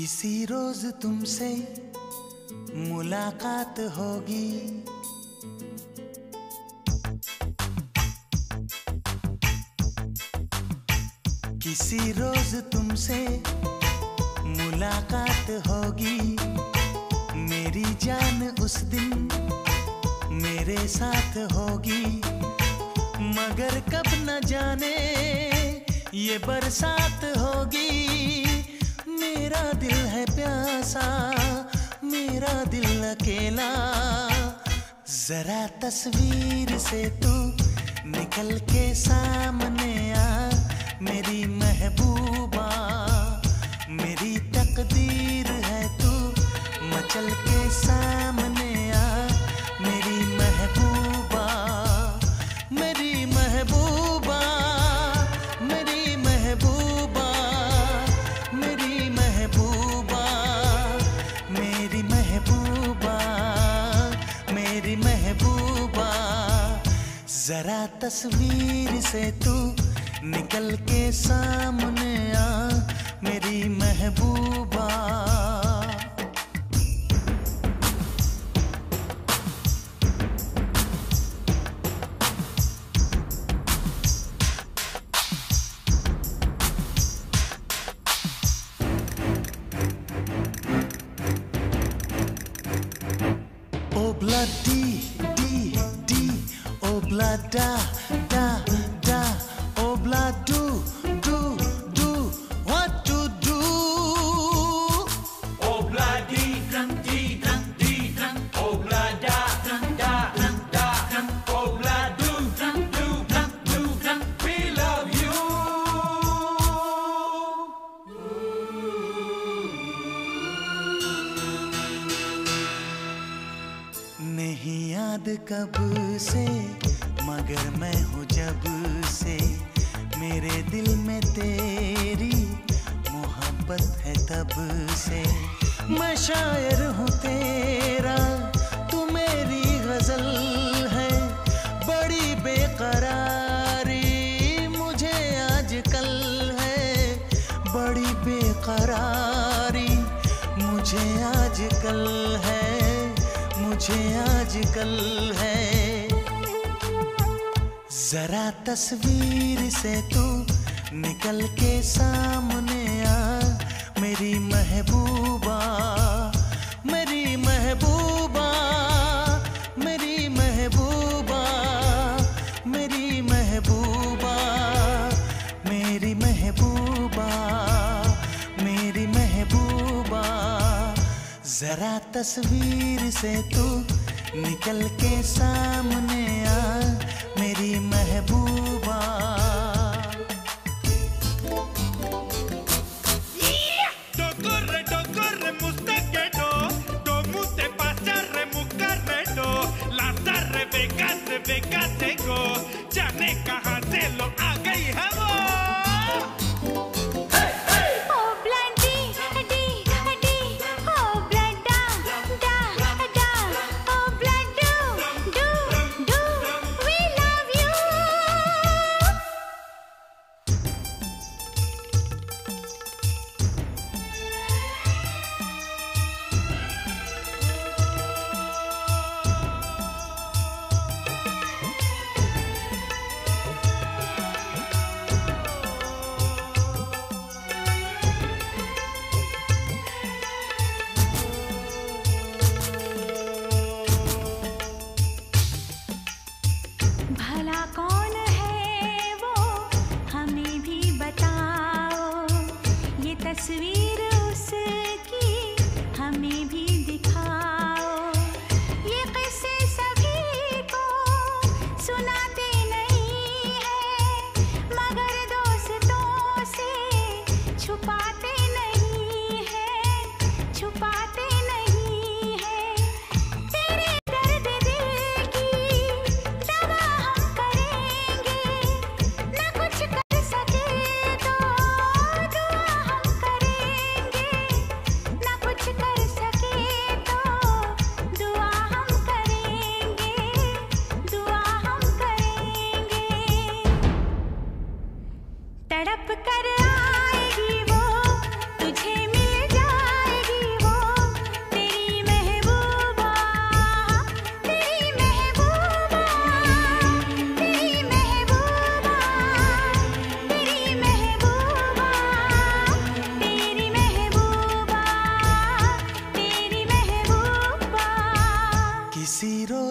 किसी रोज तुमसे मुलाकात होगी, किसी रोज तुमसे मुलाकात होगी। मेरी जान उस दिन मेरे साथ होगी, मगर कब न जाने ये बरसात होगी। मेरा दिल है प्यासा, मेरा दिल अकेला, जरा तस्वीर से तू निकल के सामने आ। मेरी महबूबा, मेरी तकदीर है तू मचल के सामने आ। मेरी महबूबा, मेरी महबूबा, मेरी महबूबा, मेरी महबूबा, मेरी महबूबा, मेरी महबूबा, जरा तस्वीर से तू निकल के सामने आ। मेरी महबूबा, Obla di di di, obla da da da, obla do do do, what to do? Obla di drum di drum, obla da da da, obla do drum, we love you. नहीं याद कब से, मगर मैं हूँ जब से, मेरे दिल में तेरी मोहब्बत है तब से। मैं शायर हूँ तेरा, तू मेरी गजल है, बड़ी बेकरारी मुझे आजकल है, बड़ी बेकरारी मुझे आजकल है, मुझे आजकल है। जरा तस्वीर से तू निकल के सामने आ। मेरी महबूबा, मेरी महबूबा, मेरी महबूबा, मेरी महबूबा, मेरी महबूबा, मेरी महबूबा, जरा तस्वीर से तू निकल के सामने आ। मेरी महबूबा, Corre, mustaquero, como te pasa, remucarredo, las Rebecas seco, जाने कहाँ से लो आ गई है वो।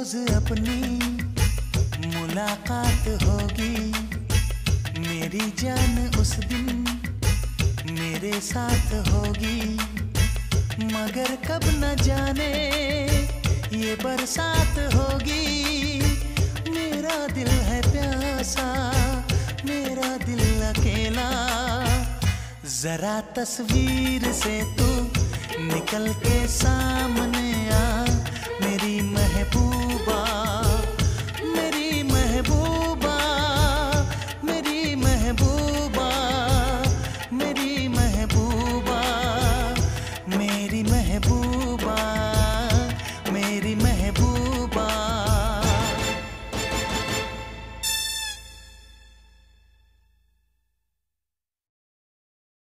रोज अपनी मुलाकात होगी, मेरी जान उस दिन मेरे साथ होगी। मगर कब न जाने ये बरसात होगी, मेरा दिल है प्यासा, मेरा दिल अकेला। जरा तस्वीर से तू निकल के सामने आ, मेरी महबूब